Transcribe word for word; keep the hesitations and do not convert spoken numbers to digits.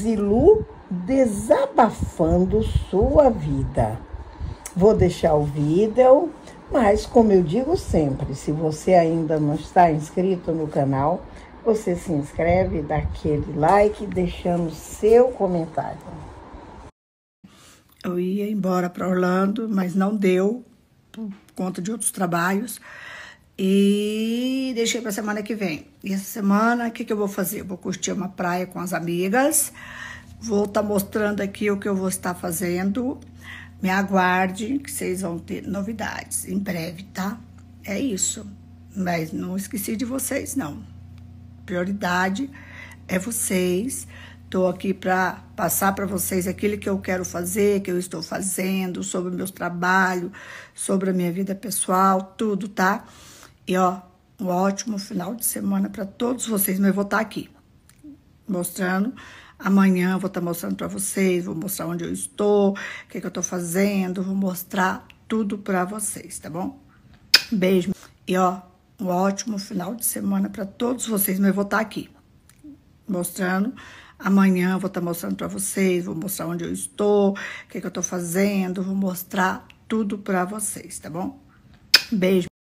Zilu desabafando sua vida. Vou deixar o vídeo, mas como eu digo sempre, se você ainda não está inscrito no canal, você se inscreve, dá aquele like, deixando seu comentário. Eu ia embora para Orlando, mas não deu, por conta de outros trabalhos, e deixei para semana que vem. E essa semana, o que, que eu vou fazer? Eu vou curtir uma praia com as amigas, vou estar tá mostrando aqui o que eu vou estar fazendo. Me aguarde, que vocês vão ter novidades em breve, tá? É isso. Mas não esqueci de vocês, não. Prioridade é vocês. Tô aqui para passar para vocês aquilo que eu quero fazer, que eu estou fazendo, sobre meus trabalhos, sobre a minha vida pessoal, tudo, tá? E, ó, um ótimo final de semana para todos vocês. Mas eu vou estar aqui mostrando. Amanhã eu vou estar mostrando para vocês, vou mostrar onde eu estou, o que, que eu tô fazendo, vou mostrar tudo para vocês, tá bom? Beijo. E, ó, um ótimo final de semana para todos vocês. Mas eu vou estar aqui mostrando. Amanhã eu vou estar mostrando para vocês, vou mostrar onde eu estou, o que, que eu tô fazendo, vou mostrar tudo para vocês, tá bom? Beijo.